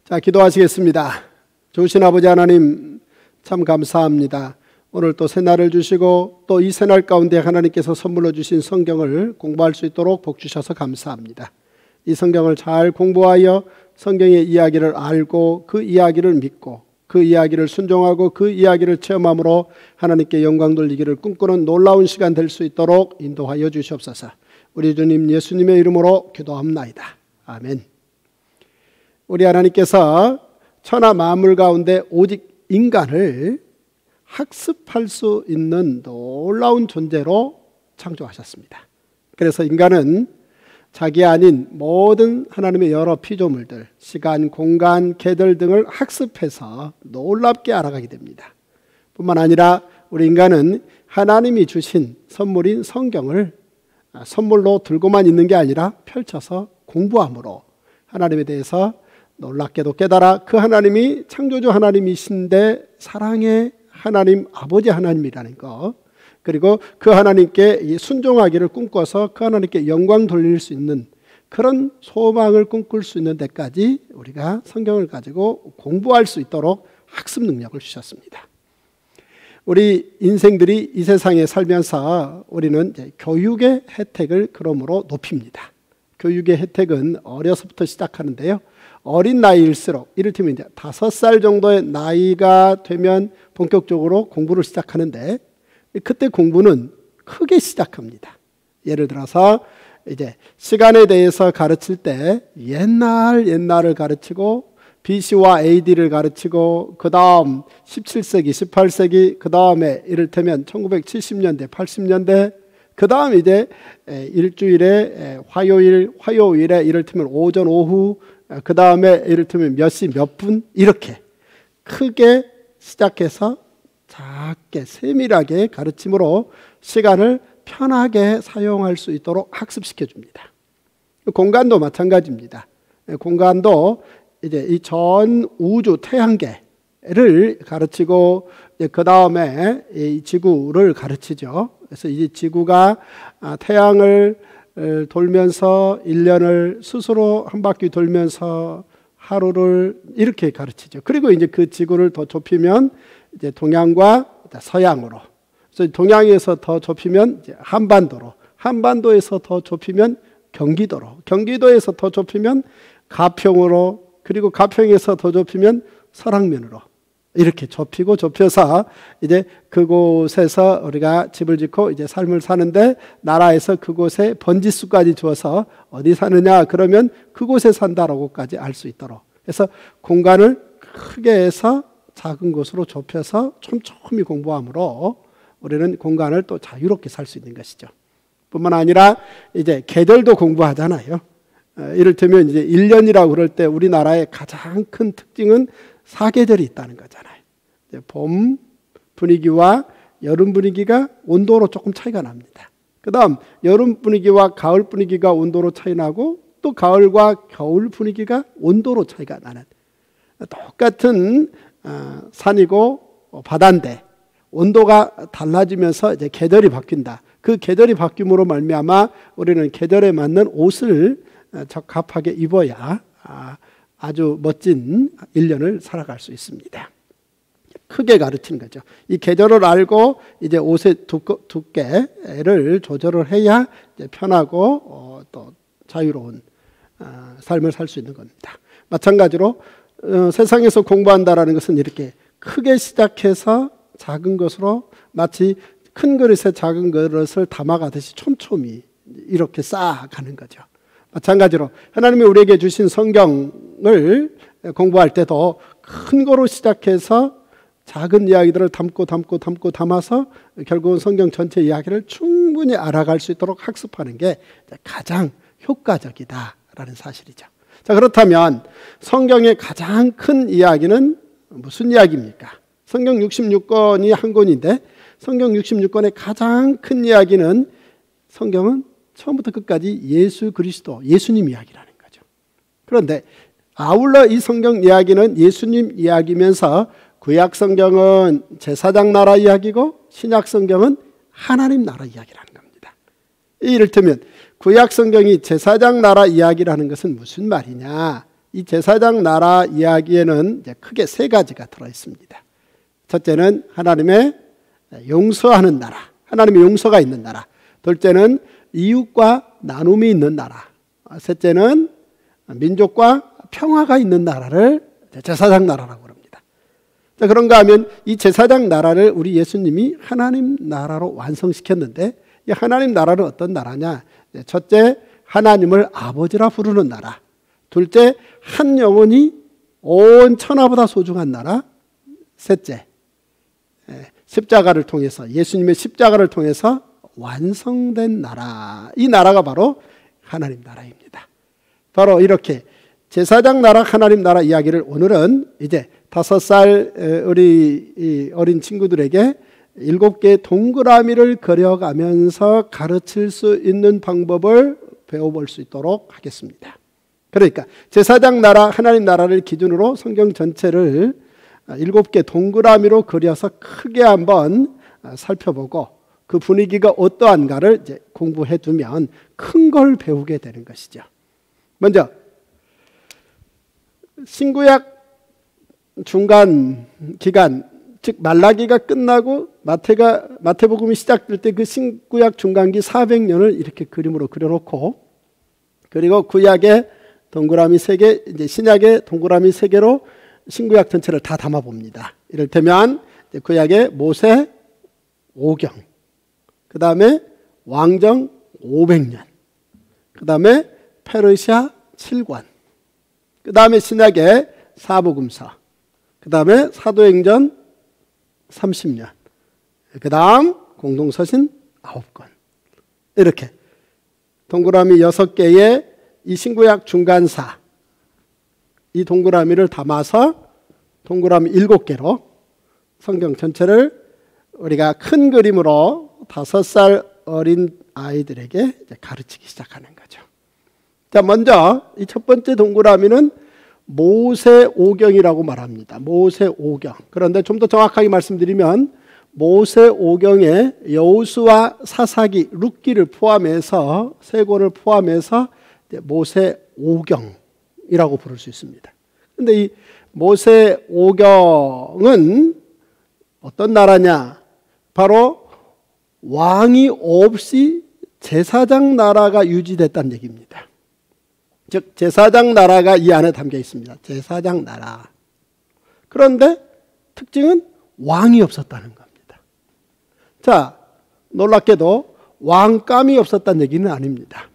자, 기도하시겠습니다. 좋으신 아버지 하나님, 참 감사합니다. 오늘 또 새날을 주시고 또 이 새날 가운데 하나님께서 선물로 주신 성경을 공부할 수 있도록 복 주셔서 감사합니다. 이 성경을 잘 공부하여 성경의 이야기를 알고 그 이야기를 믿고 그 이야기를 순종하고 그 이야기를 체험함으로 하나님께 영광 돌리기를 꿈꾸는 놀라운 시간 될 수 있도록 인도하여 주시옵소서. 우리 주님 예수님의 이름으로 기도합나이다. 아멘. 우리 하나님께서 천하 만물 가운데 오직 인간을 학습할 수 있는 놀라운 존재로 창조하셨습니다. 그래서 인간은 자기 아닌 모든 하나님의 여러 피조물들, 시간, 공간, 계절 등을 학습해서 놀랍게 알아가게 됩니다. 뿐만 아니라 우리 인간은 하나님이 주신 선물인 성경을 선물로 들고만 있는 게 아니라 펼쳐서 공부함으로 하나님에 대해서 놀랍게도 깨달아 그 하나님이 창조주 하나님이신데 사랑의 하나님, 아버지 하나님이라는 것, 그리고 그 하나님께 순종하기를 꿈꿔서 그 하나님께 영광 돌릴 수 있는 그런 소망을 꿈꿀 수 있는 데까지 우리가 성경을 가지고 공부할 수 있도록 학습 능력을 주셨습니다. 우리 인생들이 이 세상에 살면서 우리는 이제 교육의 혜택을 그러므로 높입니다. 교육의 혜택은 어려서부터 시작하는데요. 어린 나이일수록 이를테면 이제 5살 정도의 나이가 되면 본격적으로 공부를 시작하는데 그때 공부는 크게 시작합니다. 예를 들어서 이제 시간에 대해서 가르칠 때 옛날을 가르치고 BC와 AD를 가르치고 그 다음 17세기, 18세기 그 다음에 이를테면 1970년대, 80년대 그 다음 이제 일주일에 화요일에 이를테면 오전, 오후 그 다음에 이를테면 몇 시, 몇 분 이렇게 크게 시작해서 작게 세밀하게 가르침으로 시간을 편하게 사용할 수 있도록 학습시켜 줍니다. 공간도 마찬가지입니다. 공간도 이제 이 전 우주 태양계를 가르치고 그 다음에 이 지구를 가르치죠. 그래서 이 지구가 태양을 돌면서 1년을 스스로 한 바퀴 돌면서 하루를 이렇게 가르치죠. 그리고 이제 그 지구를 더 좁히면 이제 동양과 서양으로. 그래서 동양에서 더 좁히면 이제 한반도로, 한반도에서 더 좁히면 경기도로, 경기도에서 더 좁히면 가평으로, 그리고 가평에서 더 좁히면 설악면으로 이렇게 좁혀서 이제 그곳에서 우리가 집을 짓고 이제 삶을 사는데 나라에서 그곳에 번지수까지 주어서 어디 사느냐 그러면 그곳에 산다라고까지 알 수 있도록 해서 공간을 크게 해서 작은 곳으로 좁혀서 촘촘히 공부함으로 우리는 공간을 또 자유롭게 살 수 있는 것이죠. 뿐만 아니라 이제 계절도 공부하잖아요. 이를테면 이제 1년이라고 그럴 때 우리나라의 가장 큰 특징은 사계절이 있다는 거잖아요. 봄 분위기와 여름 분위기가 온도로 조금 차이가 납니다. 그 다음 여름 분위기와 가을 분위기가 온도로 차이 나고 또 가을과 겨울 분위기가 온도로 차이가 나는 똑같은 산이고 바다인데 온도가 달라지면서 이제 계절이 바뀐다. 그 계절이 바뀜으로 말미암아 우리는 계절에 맞는 옷을 적합하게 입어야 아주 멋진 1년을 살아갈 수 있습니다. 크게 가르치는 거죠. 이 계절을 알고 이제 옷의 두께를 조절을 해야 이제 편하고 또 자유로운 삶을 살 수 있는 겁니다. 마찬가지로 세상에서 공부한다라는 것은 이렇게 크게 시작해서 작은 것으로 마치 큰 그릇에 작은 그릇을 담아가듯이 촘촘히 이렇게 쌓아가는 거죠. 마찬가지로 하나님이 우리에게 주신 성경을 공부할 때도 큰 거로 시작해서 작은 이야기들을 담아서 결국은 성경 전체 이야기를 충분히 알아갈 수 있도록 학습하는 게 가장 효과적이다라는 사실이죠. 자, 그렇다면 성경의 가장 큰 이야기는 무슨 이야기입니까? 성경 66권이 한 권인데 성경 66권의 가장 큰 이야기는 성경은 처음부터 끝까지 예수 그리스도, 예수님 이야기라는 거죠. 그런데 아울러 이 성경 이야기는 예수님 이야기면서 구약 성경은 제사장 나라 이야기고 신약 성경은 하나님 나라 이야기라는 겁니다. 이를테면 구약 성경이 제사장 나라 이야기라는 것은 무슨 말이냐? 이 제사장 나라 이야기에는 이제 크게 세 가지가 들어 있습니다. 첫째는 하나님의 용서하는 나라, 하나님의 용서가 있는 나라. 둘째는 이웃과 나눔이 있는 나라. 셋째는 민족과 평화가 있는 나라를 제사장 나라라고 합니다. 자, 그런가 하면 이 제사장 나라를 우리 예수님이 하나님 나라로 완성시켰는데, 이 하나님 나라는 어떤 나라냐? 첫째, 하나님을 아버지라 부르는 나라. 둘째, 한 영혼이 온 천하보다 소중한 나라. 셋째, 십자가를 통해서, 예수님의 십자가를 통해서 완성된 나라. 이 나라가 바로 하나님 나라입니다. 바로 이렇게 제사장 나라, 하나님 나라 이야기를 오늘은 이제 5살 우리 어린 친구들에게 7개의 동그라미를 그려가면서 가르칠 수 있는 방법을 배워볼 수 있도록 하겠습니다. 그러니까 제사장 나라, 하나님 나라를 기준으로 성경 전체를 7개 동그라미로 그려서 크게 한번 살펴보고 그 분위기가 어떠한가를 이제 공부해 두면 큰 걸 배우게 되는 것이죠. 먼저 신구약 중간 기간, 즉 말라기가 끝나고 마태복음이 시작될 때 그 신구약 중간기 400년을 이렇게 그림으로 그려놓고, 그리고 구약의 동그라미 3개, 이제 신약의 동그라미 3개로 신구약 전체를 다 담아 봅니다. 이를테면 구약의 모세 5경, 그 다음에 왕정 500년, 그 다음에 페르시아 7권, 그 다음에 신약의 사복음서, 그 다음에 사도행전 30년, 그 다음 공동서신 9권. 이렇게 동그라미 6개의 이 신구약 중간사, 이 동그라미를 담아서 동그라미 7개로 성경 전체를 우리가 큰 그림으로 5살 어린 아이들에게 가르치기 시작하는 거죠. 자, 먼저 이 첫 번째 동그라미는 모세 오경이라고 말합니다. 모세 오경. 그런데 좀 더 정확하게 말씀드리면 모세 오경에 여호수아, 사사기, 룻기를 포함해서 세 권을 포함해서 모세 오경이라고 부를 수 있습니다. 그런데 이 모세 오경은 어떤 나라냐? 바로 왕이 없이 제사장 나라가 유지됐다는 얘기입니다. 즉 제사장 나라가 이 안에 담겨 있습니다. 제사장 나라. 그런데 특징은 왕이 없었다는 겁니다. 자, 놀랍게도 왕감이 없었다는 얘기는 아닙니다.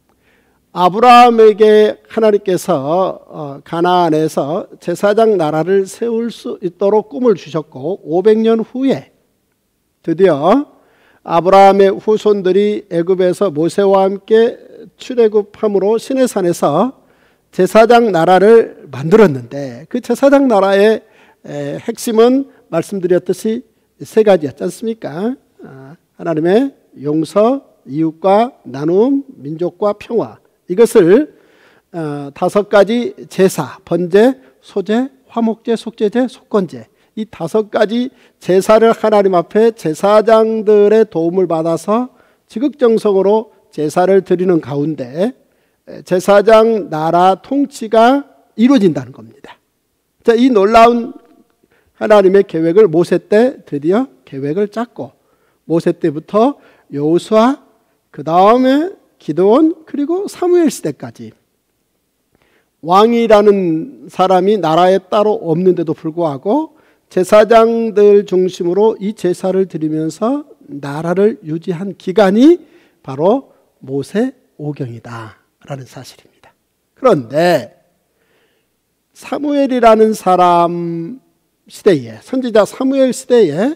아브라함에게 하나님께서 가나안에서 제사장 나라를 세울 수 있도록 꿈을 주셨고, 500년 후에 드디어 아브라함의 후손들이 애굽에서 모세와 함께 출애굽함으로 시내산에서 제사장 나라를 만들었는데, 그 제사장 나라의 핵심은 말씀드렸듯이 세 가지였지 않습니까? 하나님의 용서, 이웃과 나눔, 민족과 평화. 이것을 5가지 제사, 번제, 소제, 화목제, 속죄제, 속건제, 이 5가지 제사를 하나님 앞에 제사장들의 도움을 받아서 지극정성으로 제사를 드리는 가운데 제사장 나라 통치가 이루어진다는 겁니다. 자, 이 놀라운 하나님의 계획을 모세 때 드디어 계획을 짰고, 모세 때부터 여호수아, 그 다음에 기드온, 그리고 사무엘 시대까지 왕이라는 사람이 나라에 따로 없는데도 불구하고 제사장들 중심으로 이 제사를 드리면서 나라를 유지한 기간이 바로 모세 오경이다라는 사실입니다. 그런데 사무엘이라는 사람 시대에, 선지자 사무엘 시대에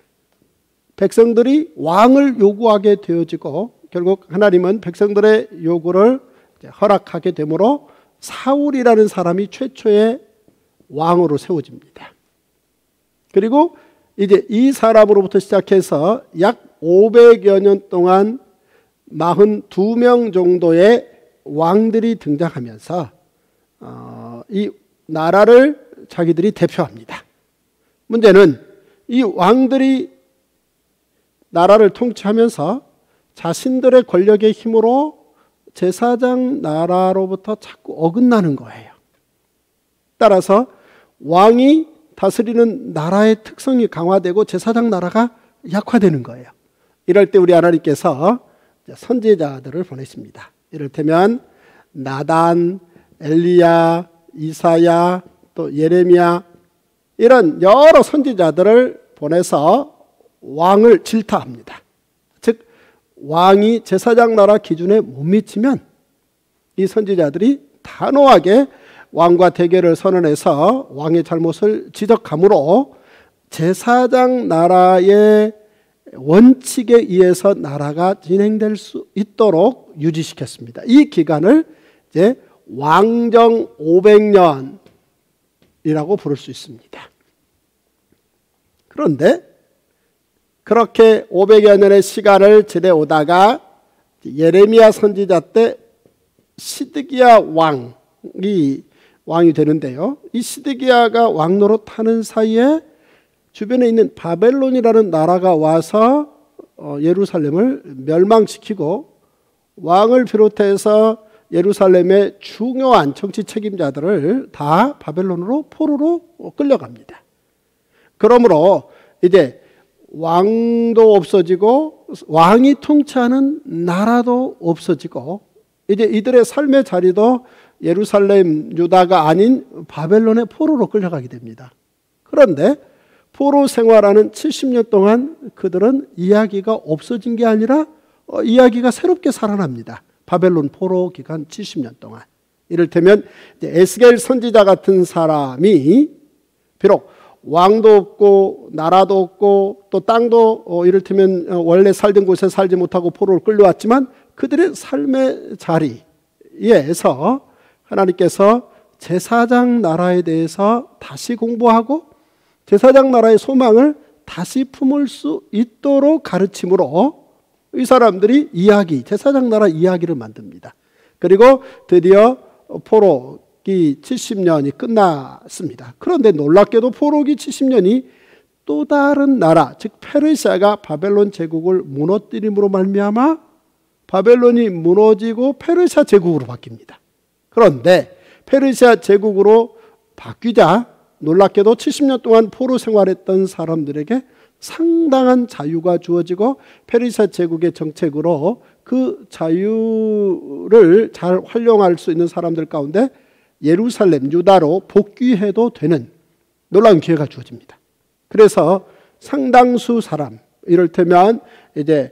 백성들이 왕을 요구하게 되어지고, 결국 하나님은 백성들의 요구를 허락하게 되므로 사울이라는 사람이 최초의 왕으로 세워집니다. 그리고 이제 이 사람으로부터 시작해서 약 500여 년 동안 42명 정도의 왕들이 등장하면서 이 나라를 자기들이 대표합니다. 문제는 이 왕들이 나라를 통치하면서 자신들의 권력의 힘으로 제사장 나라로부터 자꾸 어긋나는 거예요. 따라서 왕이 다스리는 나라의 특성이 강화되고 제사장 나라가 약화되는 거예요. 이럴 때 우리 하나님께서 선지자들을 보내십니다. 이를테면 나단, 엘리야, 이사야, 또 예레미야 이런 여러 선지자들을 보내서 왕을 질타합니다. 즉 왕이 제사장 나라 기준에 못 미치면 이 선지자들이 단호하게 왕과 대결을 선언해서 왕의 잘못을 지적함으로 제사장 나라의 원칙에 의해서 나라가 진행될 수 있도록 유지시켰습니다. 이 기간을 이제 왕정 500년이라고 부를 수 있습니다. 그런데 그렇게 500여 년의 시간을 지내오다가 예레미야 선지자 때 시드기야 왕이 되는데요. 이 시드기야가 왕 노릇하는 사이에 주변에 있는 바벨론이라는 나라가 와서 예루살렘을 멸망시키고 왕을 비롯해서 예루살렘의 중요한 정치 책임자들을 다 바벨론으로 포로로 끌려갑니다. 그러므로 이제 왕도 없어지고 왕이 통치하는 나라도 없어지고 이제 이들의 삶의 자리도 예루살렘 유다가 아닌 바벨론의 포로로 끌려가게 됩니다. 그런데 포로 생활하는 70년 동안 그들은 이야기가 없어진 게 아니라 이야기가 새롭게 살아납니다. 바벨론 포로 기간 70년 동안. 이를테면 에스겔 선지자 같은 사람이 비록 왕도 없고 나라도 없고 또 땅도 이를테면 원래 살던 곳에 살지 못하고 포로로 끌려왔지만 그들의 삶의 자리에서 하나님께서 제사장 나라에 대해서 다시 공부하고 제사장 나라의 소망을 다시 품을 수 있도록 가르침으로 이 사람들이 제사장 나라 이야기를 만듭니다. 그리고 드디어 포로기 70년이 끝났습니다. 그런데 놀랍게도 포로기 70년이 또 다른 나라, 즉 페르시아가 바벨론 제국을 무너뜨림으로 말미암아 바벨론이 무너지고 페르시아 제국으로 바뀝니다. 그런데 페르시아 제국으로 바뀌자 놀랍게도 70년 동안 포로 생활했던 사람들에게 상당한 자유가 주어지고 페르시아 제국의 정책으로 그 자유를 잘 활용할 수 있는 사람들 가운데 예루살렘, 유다로 복귀해도 되는 놀라운 기회가 주어집니다. 그래서 상당수 사람, 이를테면 이제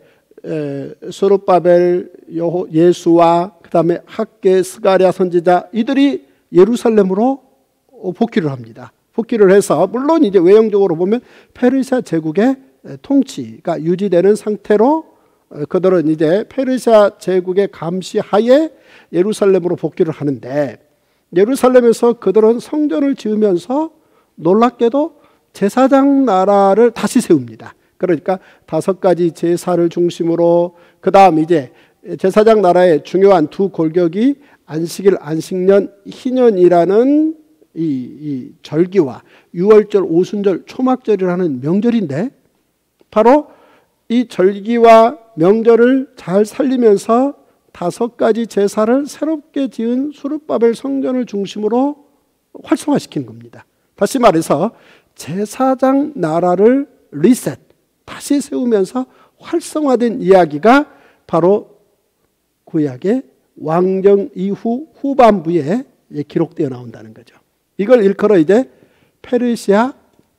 스룹바벨, 예수와 그다음에 학개, 스가랴 선지자 이들이 예루살렘으로 복귀를 합니다. 복귀를 해서 물론 이제 외형적으로 보면 페르시아 제국의 통치가 유지되는 상태로 그들은 이제 페르시아 제국의 감시하에 예루살렘으로 복귀를 하는데 예루살렘에서 그들은 성전을 지으면서 놀랍게도 제사장 나라를 다시 세웁니다. 그러니까 5가지 제사를 중심으로 그 다음 이제 제사장 나라의 중요한 두 골격이 안식일, 안식년, 희년이라는 이 절기와 유월절, 오순절, 초막절이라는 명절인데 바로 이 절기와 명절을 잘 살리면서 5가지 제사를 새롭게 지은 수룹바벨 성전을 중심으로 활성화시킨 겁니다. 다시 말해서 제사장 나라를 리셋, 다시 세우면서 활성화된 이야기가 바로 구약의 왕정 이후 후반부에 기록되어 나온다는 거죠. 이걸 일컬어 이제 페르시아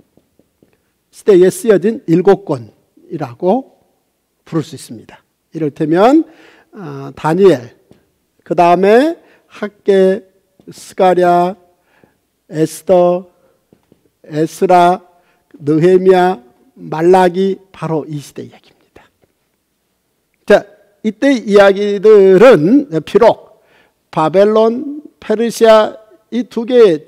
시대에 쓰여진 7권이라고 부를 수 있습니다. 이를테면 다니엘, 그 다음에 학개, 스가랴, 에스더, 에스라, 느헤미야, 말라기, 바로 이 시대 이야기입니다. 자, 이때 이야기들은 비록 바벨론, 페르시아 이 2개의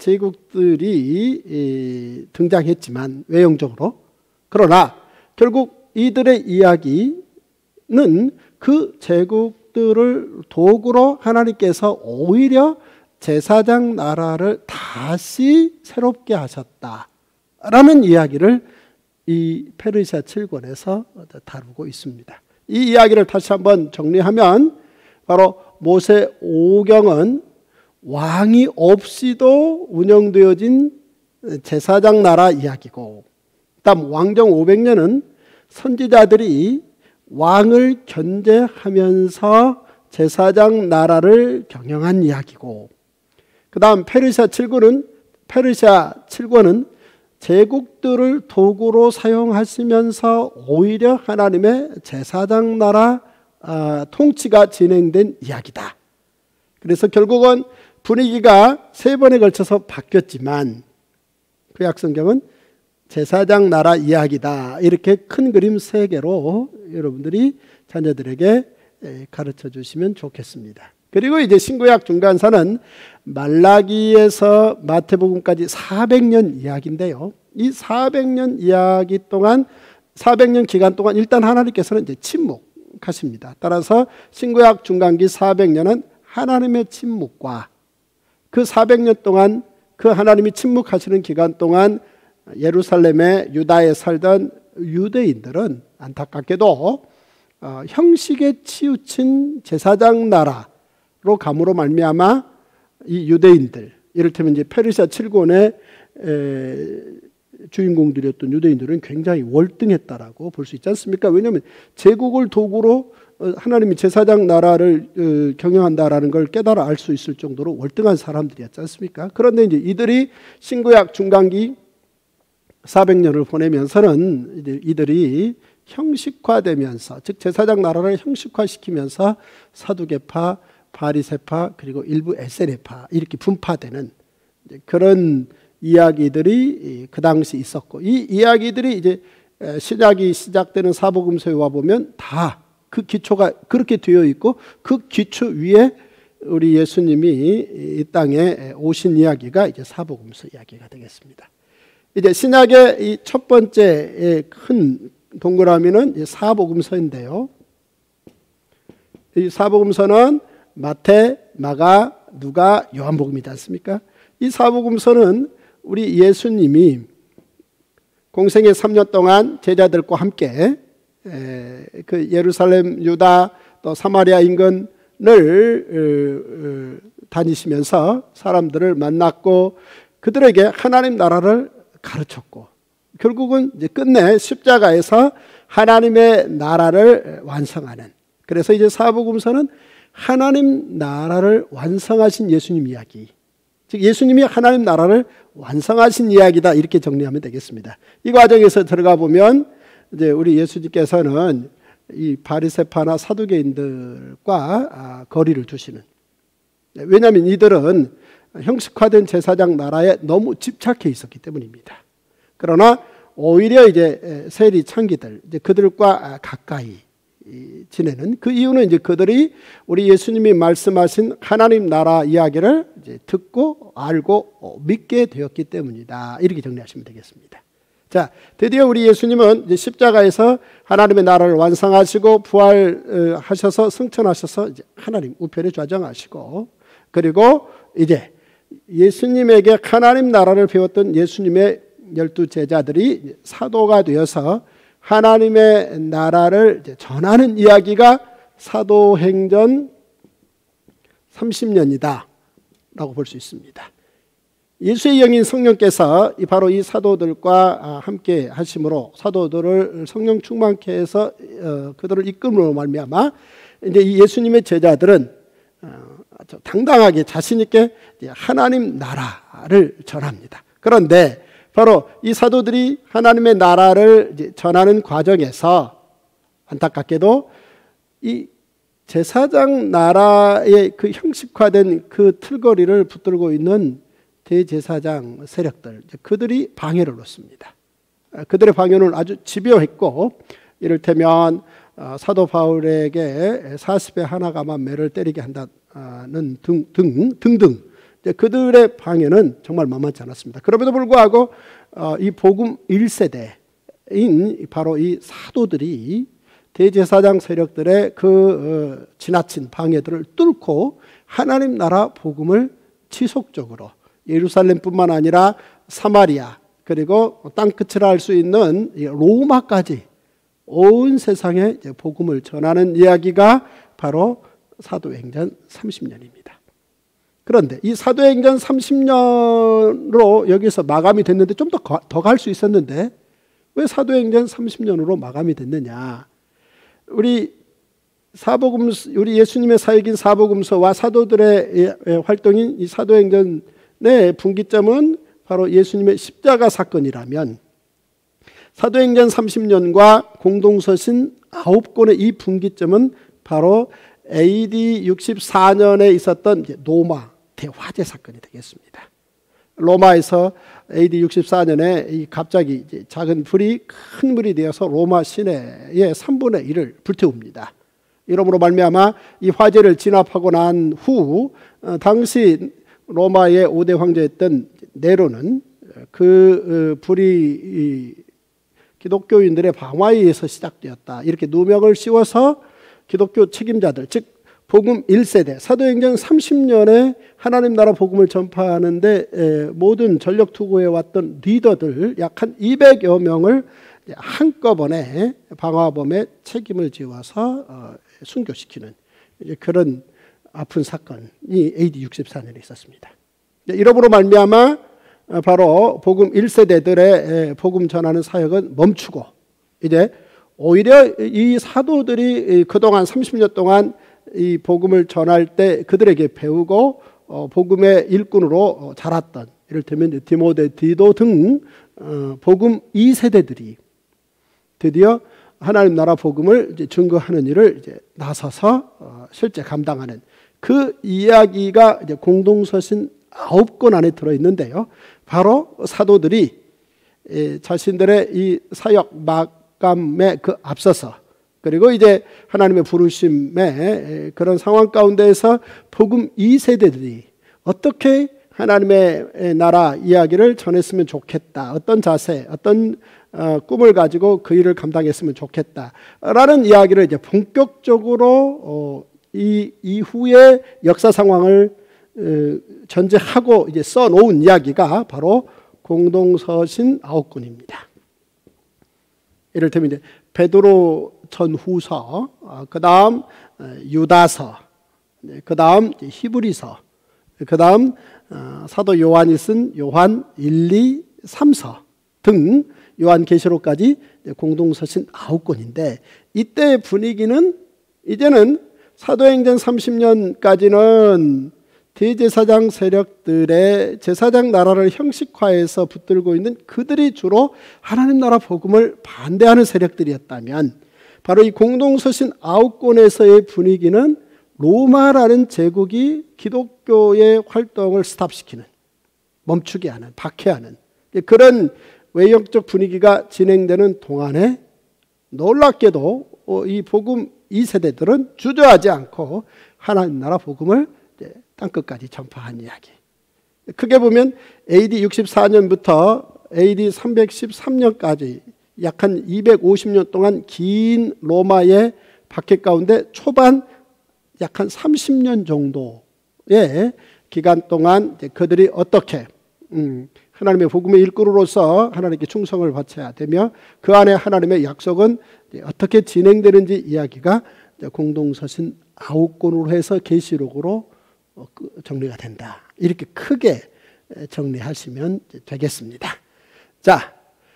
제국들이 등장했지만 외형적으로 그러나 결국 이들의 이야기는 그 제국들을 도구로 하나님께서 오히려 제사장 나라를 다시 새롭게 하셨다라는 이야기를 이 페르시아 7권에서 다루고 있습니다. 이 이야기를 다시 한번 정리하면 바로 모세 오경은 왕이 없이도 운영되어진 제사장 나라 이야기고, 다음 왕정 500년은 선지자들이 왕을 견제하면서 제사장 나라를 경영한 이야기고, 그 다음 페르시아 7권은 제국들을 도구로 사용하시면서 오히려 하나님의 제사장 나라 통치가 진행된 이야기다. 그래서 결국은 분위기가 3번에 걸쳐서 바뀌었지만 구약성경은 제사장 나라 이야기다. 이렇게 큰 그림 3개로 여러분들이 자녀들에게 가르쳐 주시면 좋겠습니다. 그리고 이제 신구약 중간선은 말라기에서 마태복음까지 400년 이야기인데요. 이 400년 이야기 동안, 400년 기간 동안 일단 하나님께서는 이제 침묵하십니다. 따라서 신구약 중간기 400년은 하나님의 침묵과 그 400년 동안 그 하나님이 침묵하시는 기간 동안 예루살렘에 유다에 살던 유대인들은 안타깝게도 형식에 치우친 제사장 나라로 감으로 말미암아 이 유대인들, 이를테면 이제 페르시아 7권의 주인공들이었던 유대인들은 굉장히 월등했다라고 볼 수 있지 않습니까? 왜냐하면 제국을 도구로 하나님이 제사장 나라를 경영한다라는 걸 깨달아 알 수 있을 정도로 월등한 사람들이었지 않습니까? 그런데 이제 이들이 신구약 중간기 400년을 보내면서는 이들이 형식화되면서, 즉 제사장 나라를 형식화시키면서 사두개파, 바리새파, 그리고 일부 에세네파 이렇게 분파되는 그런 이야기들이 그 당시 있었고, 이 이야기들이 이제 신약이 시작되는 사복음서에 와 보면 다 그 기초가 그렇게 되어 있고, 그 기초 위에 우리 예수님이 이 땅에 오신 이야기가 이제 사복음서 이야기가 되겠습니다. 이제 신약의 이 첫 번째 큰 동그라미는 사복음서인데요. 이 사복음서는 마태, 마가, 누가, 요한복음이지 않습니까? 이 사복음서는 우리 예수님이 공생의 3년 동안 제자들과 함께 그 예루살렘, 유다, 또 사마리아 인근을 다니시면서 사람들을 만났고 그들에게 하나님 나라를 가르쳤고, 결국은 이제 끝내 십자가에서 하나님의 나라를 완성하는, 그래서 이제 사복음서는 하나님 나라를 완성하신 예수님 이야기, 즉 예수님이 하나님 나라를 완성하신 이야기다, 이렇게 정리하면 되겠습니다. 이 과정에서 들어가 보면 이제 우리 예수님께서는 이 바리새파나 사두개인들과 거리를 두시는, 왜냐하면 이들은 형식화된 제사장 나라에 너무 집착해 있었기 때문입니다. 그러나 오히려 이제 세리 창기들, 이제 그들과 가까이 지내는, 그 이유는 이제 그들이 우리 예수님이 말씀하신 하나님 나라 이야기를 이제 듣고 알고 믿게 되었기 때문이다, 이렇게 정리하시면 되겠습니다. 자, 드디어 우리 예수님은 이제 십자가에서 하나님의 나라를 완성하시고 부활하셔서 승천하셔서 이제 하나님 우편에 좌정하시고, 그리고 이제 예수님에게 하나님 나라를 배웠던 예수님의 12 제자들이 사도가 되어서 하나님의 나라를 전하는 이야기가 사도행전 30년이다 라고 볼 수 있습니다. 예수의 영인 성령께서 바로 이 사도들과 함께 하심으로 사도들을 성령 충만케 해서 그들을 이끌므로 말미암아 이제 이 예수님의 제자들은 당당하게 자신 있게 하나님 나라를 전합니다. 그런데 바로 이 사도들이 하나님의 나라를 전하는 과정에서 안타깝게도 이 제사장 나라의 그 형식화된 그 틀거리를 붙들고 있는 대제사장 세력들, 그들이 방해를 놓습니다. 그들의 방해는 아주 집요했고, 이를테면 사도 바울에게 40에 하나가만 매를 때리게 한다는 등등 그들의 방해는 정말 만만치 않았습니다. 그럼에도 불구하고 이 복음 1세대인 바로 이 사도들이 대제사장 세력들의 그 지나친 방해들을 뚫고 하나님 나라 복음을 지속적으로 예루살렘뿐만 아니라 사마리아, 그리고 땅끝을 알 수 있는 로마까지 온 세상에 복음을 전하는 이야기가 바로 사도행전 30년입니다. 그런데 이 사도행전 30년으로 여기서 마감이 됐는데 좀 더 갈 수 있었는데 왜 사도행전 30년으로 마감이 됐느냐? 우리 예수님의 사역인 사복음서와 사도들의 활동인 이 사도행전의 분기점은 바로 예수님의 십자가 사건이라면 사도행전 30년과 공동서신 9권의 이 분기점은 바로 AD 64년에 있었던 로마 대화재 사건이 되겠습니다. 로마에서 AD 64년에 갑자기 작은 불이 큰 불이 되어서 로마 시내의 3분의 1을 불태웁니다. 이러므로 말미암아 이 화재를 진압하고 난 후 당시 로마의 5대 황제였던 네로는 그 불이 기독교인들의 방화에 의해서 시작되었다. 이렇게 누명을 씌워서 기독교 책임자들, 즉 복음 1세대, 사도행전 30년에 하나님 나라 복음을 전파하는데 모든 전력 투구해왔던 리더들 약 한 200여 명을 한꺼번에 방화범의 책임을 지어서 순교시키는 그런 아픈 사건이 AD 64년에 있었습니다. 이러므로 말미암아 바로 복음 1세대들의 복음 전하는 사역은 멈추고 이제 오히려 이 사도들이 그동안 30년 동안 이 복음을 전할 때 그들에게 배우고 복음의 일꾼으로 자랐던 이를테면 디모데, 디도 등 복음 2세대들이 드디어 하나님 나라 복음을 이제 증거하는 일을 이제 나서서 실제 감당하는 그 이야기가 이제 공동서신 9권 안에 들어 있는데요. 바로 사도들이 자신들의 이 사역 마감에 그 앞서서 그리고 이제 하나님의 부르심의 그런 상황 가운데에서 복음 2세대들이 어떻게 하나님의 나라 이야기를 전했으면 좋겠다. 어떤 자세, 어떤 꿈을 가지고 그 일을 감당했으면 좋겠다라는 이야기를 이제 본격적으로 이 이후의 역사 상황을 전제하고 이제 써놓은 이야기가 바로 공동서신 9권입니다. 이를테면 이제 베드로 전후서, 그 다음 유다서, 그 다음 히브리서, 그 다음 사도 요한이 쓴 요한 1, 2, 3서 등 요한계시록까지 공동서신 9권인데 이때의 분위기는 이제는 사도행전 30년까지는 대제사장 세력들의 제사장 나라를 형식화해서 붙들고 있는 그들이 주로 하나님 나라 복음을 반대하는 세력들이었다면 바로 이 공동서신 9권에서의 분위기는 로마라는 제국이 기독교의 활동을 스탑시키는, 멈추게 하는, 박해하는 그런 외형적 분위기가 진행되는 동안에 놀랍게도 이 복음 2세대들은 주저하지 않고 하나님 나라 복음을 땅끝까지 전파한 이야기. 크게 보면 AD 64년부터 AD 313년까지 약 한 250년 동안 긴 로마의 박해 가운데 초반 약 한 30년 정도의 기간 동안 그들이 어떻게 하나님의 복음의 일꾼으로서 하나님께 충성을 바쳐야 되며 그 안에 하나님의 약속은 어떻게 진행되는지 이야기가 공동서신 9권으로 해서 계시록으로 정리가 된다. 이렇게 크게 정리하시면 되겠습니다. 자,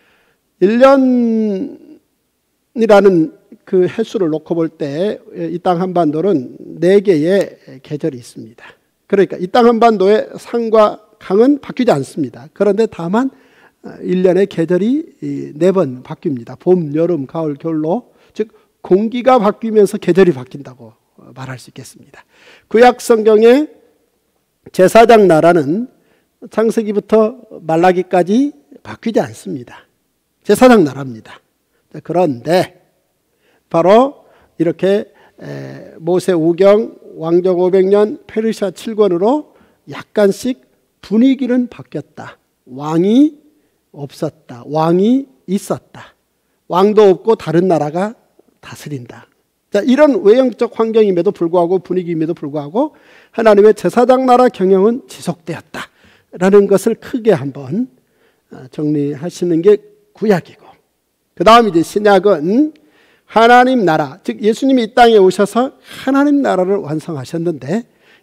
1년이라는 그 횟수를 놓고 볼 때 이 땅 한반도는 4개의 계절이 있습니다. 그러니까 이 땅 한반도의 상과 강은 바뀌지 않습니다. 그런데 다만 1년의 계절이 4번 바뀝니다. 봄, 여름, 가을, 겨울로. 즉 공기가 바뀌면서 계절이 바뀐다고 말할 수 있겠습니다. 구약 성경의 제사장 나라는 창세기부터 말라기까지 바뀌지 않습니다. 제사장 나라입니다. 그런데 바로 이렇게 모세 우경, 왕정 500년, 페르시아 7권으로 약간씩 분위기는 바뀌었다. 왕이 없었다. 왕이 있었다. 왕도 없고 다른 나라가 다스린다. 자, 이런 외형적 환경임에도 불구하고 분위기임에도 불구하고 하나님의 제사장 나라 경영은 지속되었다라는 것을 크게 한번 정리하시는 게 구약이고, 그 다음 이제 신약은 하나님 나라, 즉 예수님이 이 땅에 오셔서 하나님 나라를 완성하셨는데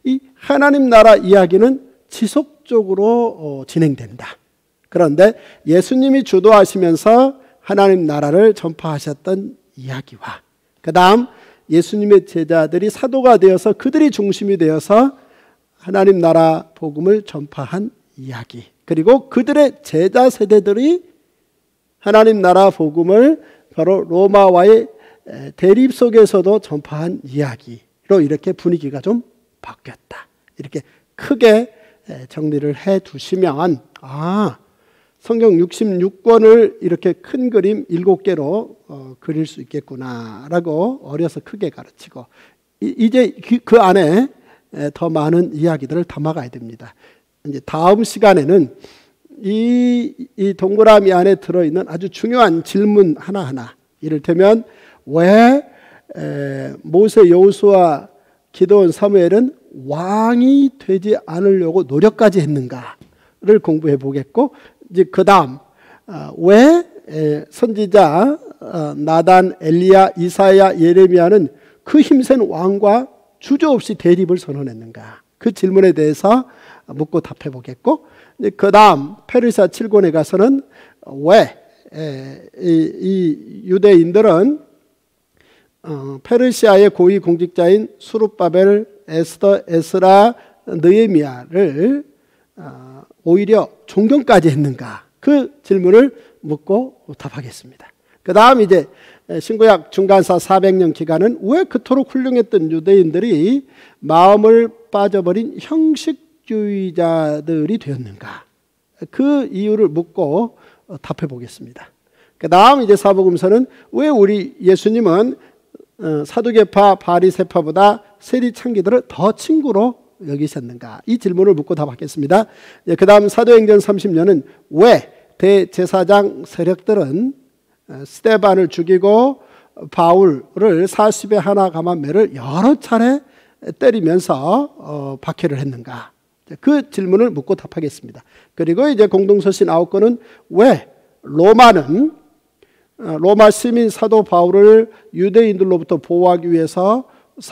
이 하나님 나라 이야기는 지속적으로 진행된다. 그런데 예수님이 주도하시면서 하나님 나라를 전파하셨던 이야기와 그 다음 예수님의 제자들이 사도가 되어서 그들이 중심이 되어서 하나님 나라 복음을 전파한 이야기, 그리고 그들의 제자 세대들이 하나님 나라 복음을 바로 로마와의 대립 속에서도 전파한 이야기로 이렇게 분위기가 좀 바뀌었다. 이렇게 크게 정리를 해 두시면 성경 66권을 이렇게 큰 그림 7개로 그릴 수 있겠구나라고 어려서 크게 가르치고, 이제 그 안에 더 많은 이야기들을 담아가야 됩니다. 이제 다음 시간에는 이 동그라미 안에 들어있는 아주 중요한 질문 하나하나, 이를테면 왜 모세, 여호수아, 기드온, 사무엘은 왕이 되지 않으려고 노력까지 했는가를 공부해 보겠고, 이제 그 다음 왜 선지자 나단, 엘리야, 이사야, 예레미야는 그 힘센 왕과 주저없이 대립을 선언했는가, 그 질문에 대해서 묻고 답해 보겠고, 그 다음 페르시아 7권에 가서는 왜 이 유대인들은 페르시아의 고위 공직자인 수룹바벨, 에스더, 에스라, 느헤미야를 오히려 존경까지 했는가, 그 질문을 묻고 답하겠습니다. 그 다음 이제 신구약 중간사 400년 기간은 왜 그토록 훌륭했던 유대인들이 마음을 빠져버린 형식주의자들이 되었는가, 그 이유를 묻고 답해 보겠습니다. 그 다음 이제 사복음서는 왜 우리 예수님은 사두개파, 바리새파보다 세리 창기들을 더 친구로 여기셨는가, 이 질문을 묻고 답하겠습니다. 그 다음 사도행전 30년은 왜 대제사장 세력들은 스데반을 죽이고 바울을 40에 하나 감한 매를 여러 차례 때리면서 박해를 했는가, 그 질문을 묻고 답하겠습니다. 그리고 이제 공동서신 9권은 왜 로마는 로마 시민 사도 바울을 유대인들로부터 보호하기 위해서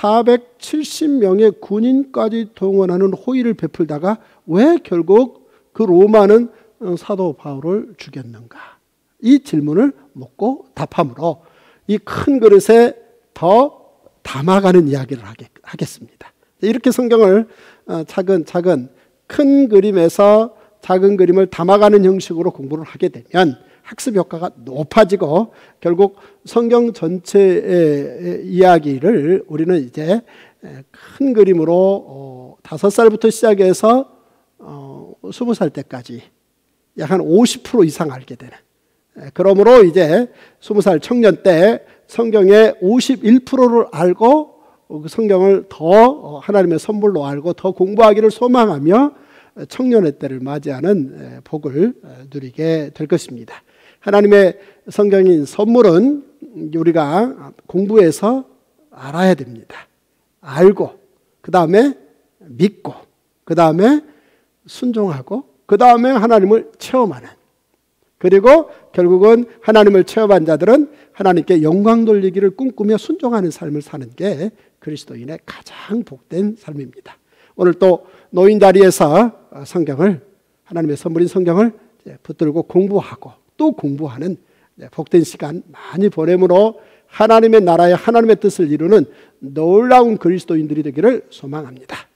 470명의 군인까지 동원하는 호의를 베풀다가 왜 결국 그 로마는 사도 바울을 죽였는가, 이 질문을 묻고 답함으로 이 큰 그릇에 더 담아가는 이야기를 하겠습니다. 이렇게 성경을 차근차근 큰 그림에서 작은 그림을 담아가는 형식으로 공부를 하게 되면 학습 효과가 높아지고 결국 성경 전체의 이야기를 우리는 이제 큰 그림으로 5살부터 시작해서 20살 때까지 약 한 50% 이상 알게 되는, 그러므로 이제 20살 청년 때 성경의 51%를 알고 그 성경을 더 하나님의 선물로 알고 더 공부하기를 소망하며 청년의 때를 맞이하는 복을 누리게 될 것입니다. 하나님의 성경인 선물은 우리가 공부해서 알아야 됩니다. 알고, 그 다음에 믿고, 그 다음에 순종하고, 그 다음에 하나님을 체험하는, 그리고 결국은 하나님을 체험한 자들은 하나님께 영광 돌리기를 꿈꾸며 순종하는 삶을 사는 게 그리스도인의 가장 복된 삶입니다. 오늘 또 노인 자리에서 성경을, 하나님의 선물인 성경을 붙들고 공부하고 또 공부하는 복된 시간 많이 보내므로 하나님의 나라의 하나님의 뜻을 이루는 놀라운 그리스도인들이 되기를 소망합니다.